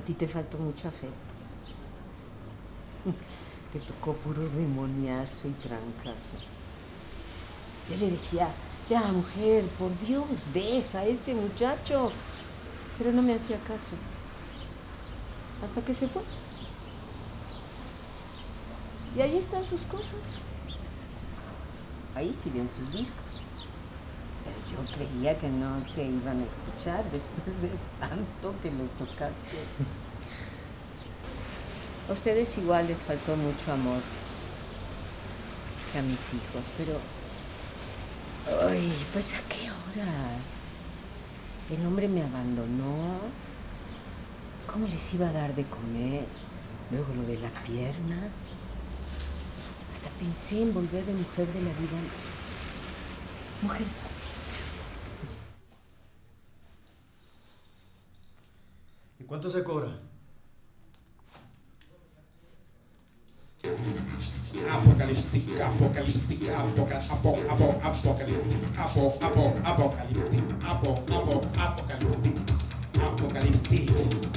ti te faltó mucho afecto. Te tocó puro demoniazo y trancazo. Yo le decía, ya mujer, por Dios, deja a ese muchacho. Pero no me hacía caso. Hasta que se fue. Y ahí están sus cosas. Ahí siguen sus discos. Pero yo creía que no se iban a escuchar después de tanto que los tocaste. A ustedes igual les faltó mucho amor que a mis hijos, pero... Ay, pues ¿a qué hora? El hombre me abandonó. ¿Cómo les iba a dar de comer? Luego lo de la pierna. Hasta pensé en volver de mujer de la vida. Mujer fácil. ¿Y cuánto se cobra? Apocalíptic, apocalíptic, apocalíptic, apocalíptic, apocalíptic.